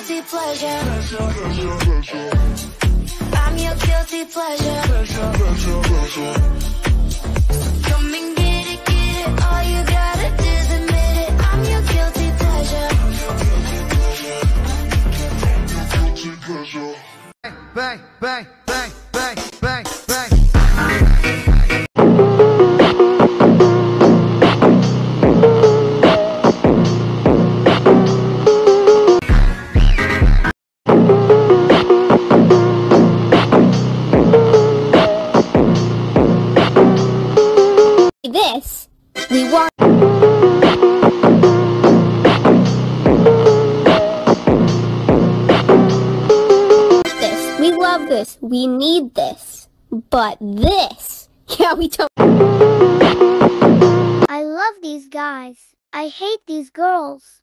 guilty pleasure. I'm your guilty pleasure. Come and get it, all you gotta do is admit it. I'm your guilty pleasure. Bang, bang, bang, bang, bang, bang. This, we want this, we love this, we need this, but this, yeah, we don't. I love these guys. I hate these girls.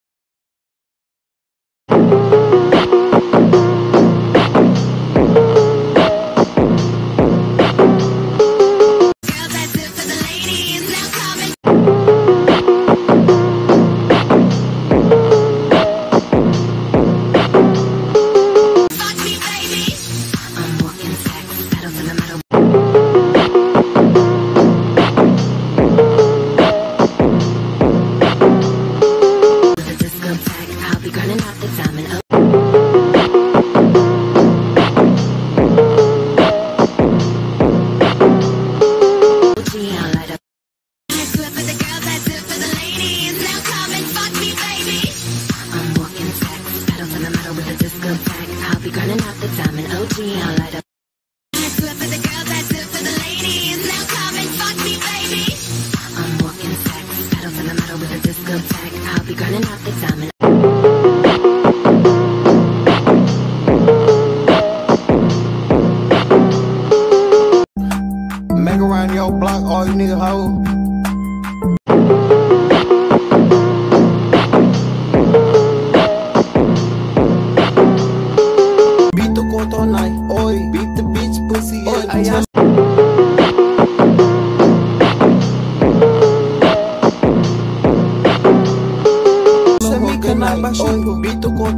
Make around your block, all you nigga hoe. Beat the court all night, oi. Beat the bitch pussy, oi. Beat the court